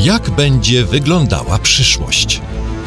Jak będzie wyglądała przyszłość?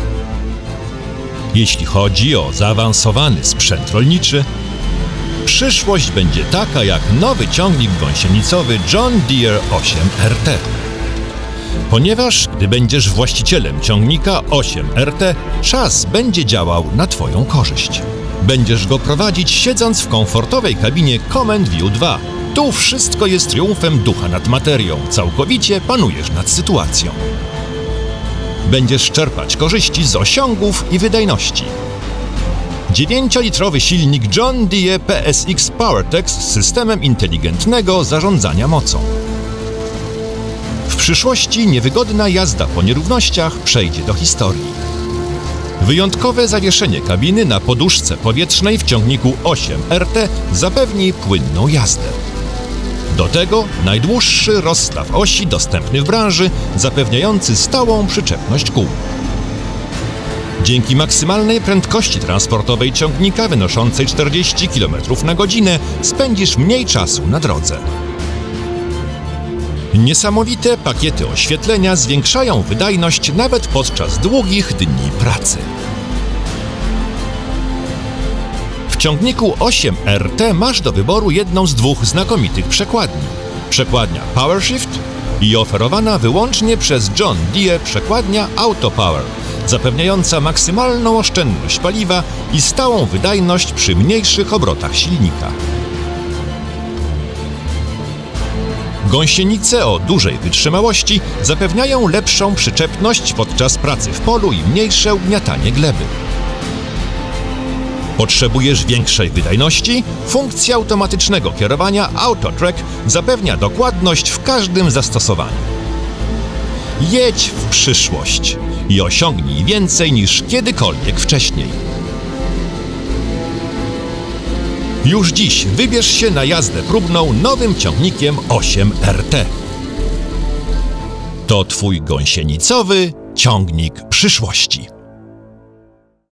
Jeśli chodzi o zaawansowany sprzęt rolniczy, przyszłość będzie taka jak nowy ciągnik gąsienicowy John Deere 8RT. Ponieważ gdy będziesz właścicielem ciągnika 8RT, czas będzie działał na Twoją korzyść. Będziesz go prowadzić siedząc w komfortowej kabinie Command View 2. Tu wszystko jest triumfem ducha nad materią, całkowicie panujesz nad sytuacją. Będziesz czerpać korzyści z osiągów i wydajności. 9-litrowy silnik John Deere PSX PowerTech z systemem inteligentnego zarządzania mocą. W przyszłości niewygodna jazda po nierównościach przejdzie do historii. Wyjątkowe zawieszenie kabiny na poduszce powietrznej w ciągniku 8RT zapewni płynną jazdę. Do tego najdłuższy rozstaw osi dostępny w branży, zapewniający stałą przyczepność kół. Dzięki maksymalnej prędkości transportowej ciągnika wynoszącej 40 km na godzinę spędzisz mniej czasu na drodze. Niesamowite pakiety oświetlenia zwiększają wydajność nawet podczas długich dni pracy. W ciągniku 8RT masz do wyboru jedną z dwóch znakomitych przekładni. Przekładnia PowerShift i oferowana wyłącznie przez John Deere przekładnia AutoPower, zapewniająca maksymalną oszczędność paliwa i stałą wydajność przy mniejszych obrotach silnika. Gąsienice o dużej wytrzymałości zapewniają lepszą przyczepność podczas pracy w polu i mniejsze ugniatanie gleby. Potrzebujesz większej wydajności? Funkcja automatycznego kierowania AutoTrack zapewnia dokładność w każdym zastosowaniu. Jedź w przyszłość i osiągnij więcej niż kiedykolwiek wcześniej. Już dziś wybierz się na jazdę próbną nowym ciągnikiem 8RT. To Twój gąsienicowy ciągnik przyszłości.